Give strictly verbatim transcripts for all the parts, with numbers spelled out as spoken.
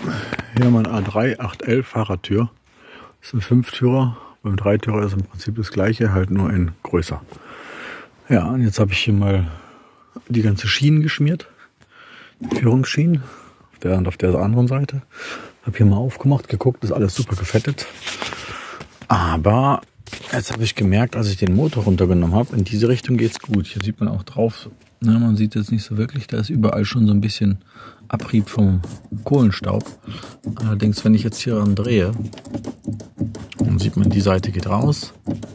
Hier haben wir ein A drei acht elf Fahrradtür. Das ist ein Fünftürer. Beim Dreitürer ist im Prinzip das gleiche, halt nur in größer. Ja, und jetzt habe ich hier mal die ganze Schienen geschmiert. Die Führungsschienen. Auf der und auf der anderen Seite. Habe hier mal aufgemacht, geguckt, ist alles super gefettet. Aber jetzt habe ich gemerkt, als ich den Motor runtergenommen habe, in diese Richtung geht es gut. Hier sieht man auch drauf, na, man sieht jetzt nicht so wirklich, da ist überall schon so ein bisschen Abrieb vom Kohlenstaub. Allerdings, wenn ich jetzt hier ran drehe, dann sieht man, die Seite geht raus.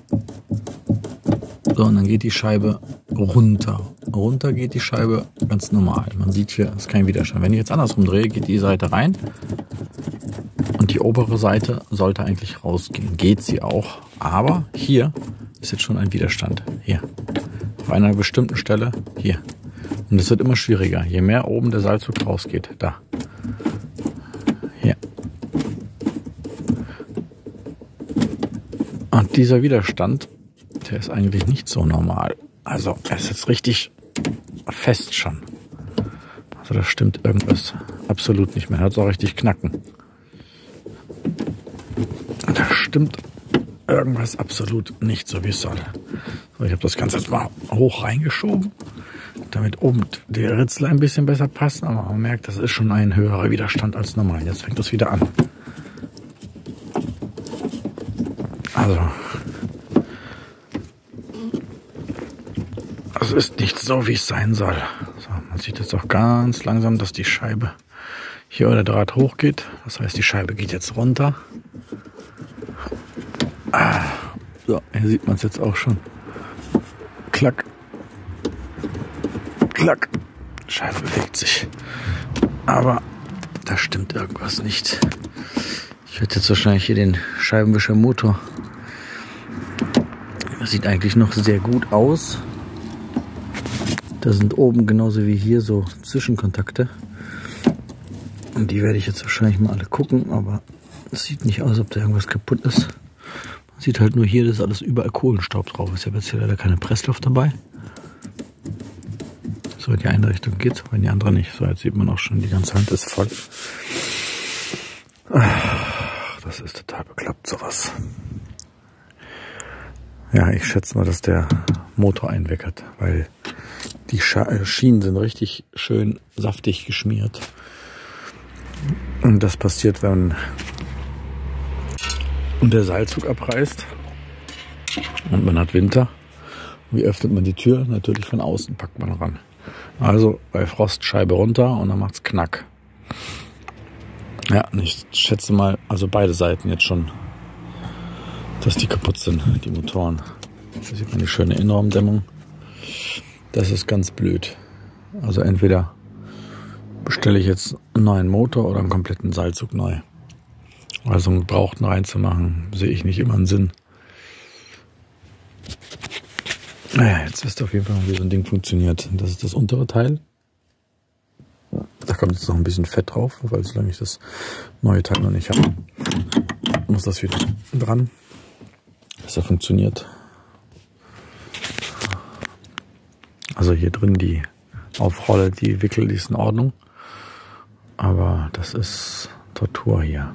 So, und dann geht die Scheibe runter. Runter geht die Scheibe ganz normal. Man sieht hier, es ist kein Widerstand. Wenn ich jetzt andersrum drehe, geht die Seite rein. Und die obere Seite sollte eigentlich rausgehen. Geht sie auch. Aber hier ist jetzt schon ein Widerstand. Hier. Auf einer bestimmten Stelle. Hier. Und es wird immer schwieriger. Je mehr oben der Seilzug rausgeht. Da. Hier. Und dieser Widerstand, der ist eigentlich nicht so normal. Also er ist jetzt richtig fest schon. Also da stimmt irgendwas absolut nicht mehr. Er hat es auch richtig knacken. Da stimmt irgendwas absolut nicht so, wie es soll. So, ich habe das Ganze jetzt mal hoch reingeschoben, damit oben die Ritzel ein bisschen besser passen. Aber man merkt, das ist schon ein höherer Widerstand als normal. Jetzt fängt das wieder an. Also, es ist nicht so, wie es sein soll. So, man sieht jetzt auch ganz langsam, dass die Scheibe hier oder der Draht hochgeht. Das heißt, die Scheibe geht jetzt runter. Ah, so, hier sieht man es jetzt auch schon. Klack. Klack. Die Scheibe bewegt sich. Aber da stimmt irgendwas nicht. Ich werde jetzt wahrscheinlich hier den Scheibenwischermotor. Das sieht eigentlich noch sehr gut aus. Da sind oben genauso wie hier so Zwischenkontakte. Und die werde ich jetzt wahrscheinlich mal alle gucken, aber es sieht nicht aus, als ob da irgendwas kaputt ist. Man sieht halt nur hier, dass alles überall Kohlenstaub drauf ist. Ich habe jetzt hier leider keine Pressluft dabei. So, in die eine Richtung geht's, aber in die andere nicht. So, jetzt sieht man auch schon, die ganze Hand ist voll. Ach, das ist total bekloppt, sowas. Ja, ich schätze mal, dass der Motor einweckert, weil die Schienen sind richtig schön saftig geschmiert. Und das passiert, wenn der Seilzug abreißt und man hat Winter. Wie öffnet man die Tür? Natürlich von außen packt man ran. Also bei Frost Scheibe runter und dann macht's Knack. Ja, ich schätze mal, also beide Seiten jetzt schon, dass die kaputt sind, die Motoren. Da sieht man die schöne Innenraumdämmung. Das ist ganz blöd. Also entweder bestelle ich jetzt einen neuen Motor oder einen kompletten Seilzug neu. Also einen gebrauchten reinzumachen, sehe ich nicht immer einen Sinn. Naja, jetzt wisst ihr auf jeden Fall, wie so ein Ding funktioniert. Das ist das untere Teil. Da kommt jetzt noch ein bisschen Fett drauf, weil solange ich das neue Teil noch nicht habe, muss das wieder dran, dass er funktioniert. Also hier drin die Aufrolle, die Wickel, die ist in Ordnung. Aber das ist Tortur hier.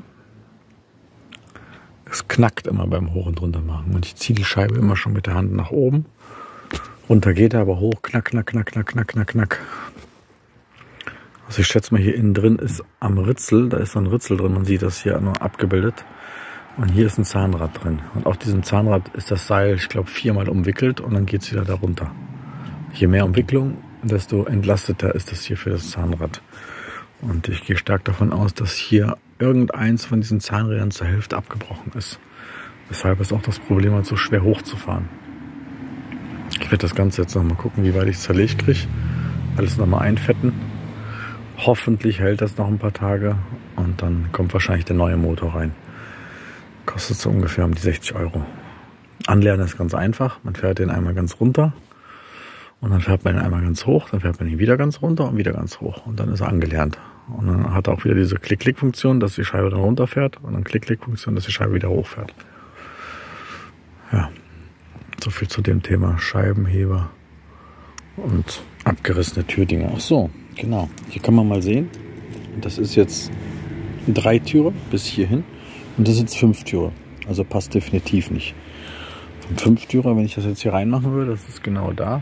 Es knackt immer beim Hoch- und Runter machen. Und ich ziehe die Scheibe immer schon mit der Hand nach oben. Runter geht er aber hoch. Knack, knack, knack, knack, knack, knack, knack. Also ich schätze mal, hier innen drin ist am Ritzel, da ist so ein Ritzel drin. Man sieht das hier nur abgebildet. Und hier ist ein Zahnrad drin. Und auf diesem Zahnrad ist das Seil, ich glaube, viermal umwickelt und dann geht es wieder da runter. Je mehr Umwicklung, desto entlasteter ist das hier für das Zahnrad. Und ich gehe stark davon aus, dass hier irgendeins von diesen Zahnrädern zur Hälfte abgebrochen ist. Weshalb es auch das Problem hat, so schwer hochzufahren. Ich werde das Ganze jetzt nochmal gucken, wie weit ich es zerlegt kriege. Alles nochmal einfetten. Hoffentlich hält das noch ein paar Tage und dann kommt wahrscheinlich der neue Motor rein. Kostet so ungefähr um die sechzig Euro. Anlernen ist ganz einfach. Man fährt den einmal ganz runter und dann fährt man ihn einmal ganz hoch, dann fährt man ihn wieder ganz runter und wieder ganz hoch und dann ist er angelernt. Und dann hat er auch wieder diese Klick-Klick-Funktion, dass die Scheibe dann runterfährt und dann Klick-Klick-Funktion, dass die Scheibe wieder hochfährt. Ja, so viel zu dem Thema Scheibenheber und abgerissene Türdinger. Ach so, genau. Hier kann man mal sehen, das ist jetzt Dreitürer bis hierhin und das ist jetzt Fünftürer. Also passt definitiv nicht. Ein Fünftürer, wenn ich das jetzt hier reinmachen würde, das ist genau da.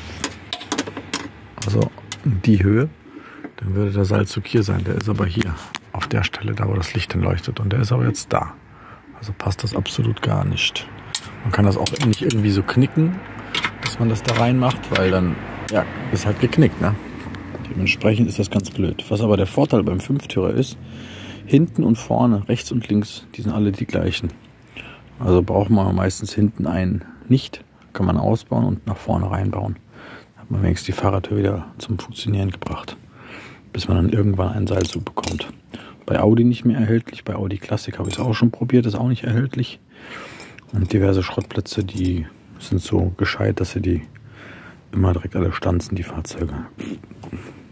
Also in die Höhe, dann würde der Seilzug hier sein. Der ist aber hier, auf der Stelle, da wo das Licht hinleuchtet. Und der ist aber jetzt da. Also passt das absolut gar nicht. Man kann das auch nicht irgendwie so knicken, dass man das da reinmacht, weil dann, ja, ist halt geknickt, ne? Dementsprechend ist das ganz blöd. Was aber der Vorteil beim Fünftürer ist, hinten und vorne, rechts und links, die sind alle die gleichen. Also braucht man meistens hinten einen nicht, kann man ausbauen und nach vorne reinbauen. Da hat man wenigstens die Fahrradtür wieder zum Funktionieren gebracht, bis man dann irgendwann einen Seilzug bekommt. Bei Audi nicht mehr erhältlich, bei Audi Classic habe ich es auch schon probiert, ist auch nicht erhältlich. Und diverse Schrottplätze, die sind so gescheit, dass sie die immer direkt alle stanzen, die Fahrzeuge.